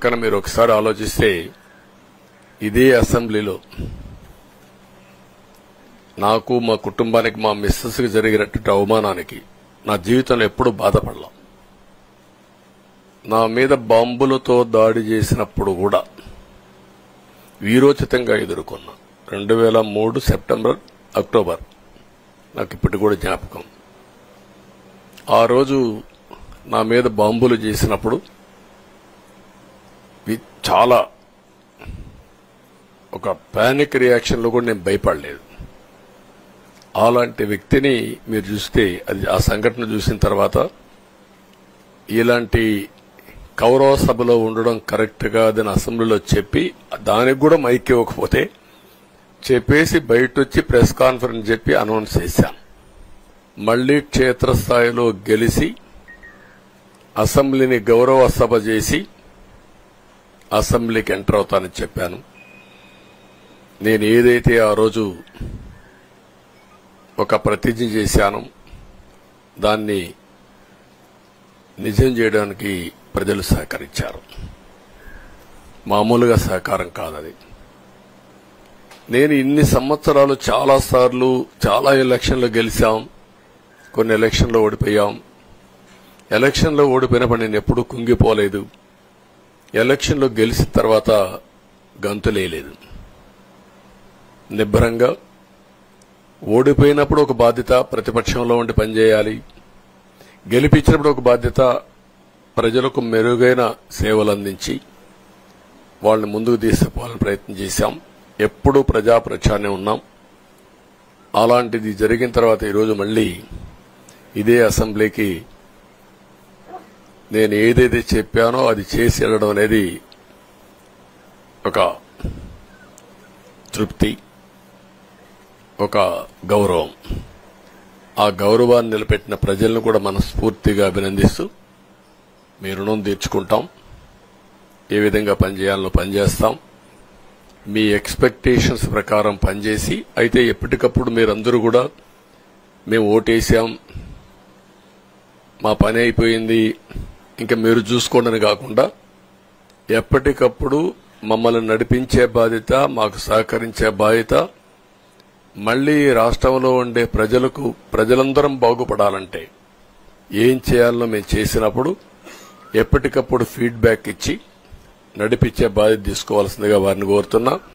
పక్కన మీరు ఒకసారి ఆలోచిస్తే ఇదే అసెంబ్లీలో నాకు మా కుటుంబానికి మా మిస్సెస్కి జరిగినటువంటి అవమానానికి నా జీవితంలో ఎప్పుడూ బాధపడలా. నా మీద బాంబులతో దాడి చేసినప్పుడు కూడా వీరోచితంగా ఎదుర్కొన్నా. 2003 సెప్టెంబర్ అక్టోబర్ నాకు ఇప్పటి కూడా జ్ఞాపకం. ఆ రోజు నా మీద బాంబులు చేసినప్పుడు చాలా ఒక పానిక్ రియాక్షన్లో కూడా నేను భయపడలేదు. అలాంటి వ్యక్తిని మీరు చూస్తే ఆ సంఘటన చూసిన తర్వాత ఇలాంటి కౌరవ సభలో ఉండడం కరెక్ట్ కాదని అసెంబ్లీలో చెప్పి దానికి కూడా మైక్ ఇవ్వకపోతే చెప్పేసి బయటొచ్చి ప్రెస్ కాన్ఫరెన్స్ చెప్పి అనౌన్స్ చేశాను. మళ్లీ క్షేత్రస్థాయిలో గెలిచి అసెంబ్లీని గౌరవ సభ చేసి అసెంబ్లీకి ఎంటర్ అవుతానని చెప్పాను. నేను ఏదైతే ఆ రోజు ఒక ప్రతిజ్ఞ చేశాను దాన్ని నిజం చేయడానికి ప్రజలు సహకరించారు. మామూలుగా సహకారం కాదది. నేను ఇన్ని సంవత్సరాలు చాలాసార్లు చాలా ఎలక్షన్లు గెలిచాం, కొన్ని ఎలక్షన్లో ఓడిపోయాం. ఎలక్షన్లో ఓడిపోయినప్పుడు నేను ఎప్పుడూ కుంగిపోలేదు. ఎలక్షన్లో గెలిచిన తర్వాత గంతులేయలేదు. నిబ్బరంగా ఓడిపోయినప్పుడు ఒక బాధ్యత ప్రతిపక్షంలో ఉండి పనిచేయాలి, గెలిపించినప్పుడు ఒక బాధ్యత ప్రజలకు మెరుగైన సేవలు అందించి వాళ్ళని ముందుకు తీసుకుపోవాలని ప్రయత్నం చేశాం. ఎప్పుడూ ప్రజాప్రచారనే ఉన్నాం. అలాంటిది జరిగిన తర్వాత ఈరోజు మళ్లీ ఇదే అసెంబ్లీకి నేను ఏదైతే చెప్పానో అది చేసి వెళ్ళడం అనేది ఒక తృప్తి, ఒక గౌరవం. ఆ గౌరవాన్ని నిలబెట్టిన ప్రజలను కూడా మనస్ఫూర్తిగా అభినందిస్తూ మీ రుణం తీర్చుకుంటాం. ఏ విధంగా పనిచేయాలో పనిచేస్తాం. మీ ఎక్స్పెక్టేషన్స్ ప్రకారం పనిచేసి అయితే ఎప్పటికప్పుడు మీరందరూ కూడా మేము ఓటేశాం, మా పని అయిపోయింది, ఇంకా మీరు చూసుకోండి అని కాకుండా ఎప్పటికప్పుడు మమ్మల్ని నడిపించే బాధ్యత, మాకు సహకరించే బాధ్యత, మళ్లీ రాష్ట్రంలో ఉండే ప్రజలందరం బాగుపడాలంటే ఏం చేయాలో మేము చేసినప్పుడు ఎప్పటికప్పుడు ఫీడ్బ్యాక్ ఇచ్చి నడిపించే బాధ్యత తీసుకోవాల్సిందిగా వారిని కోరుతున్నా.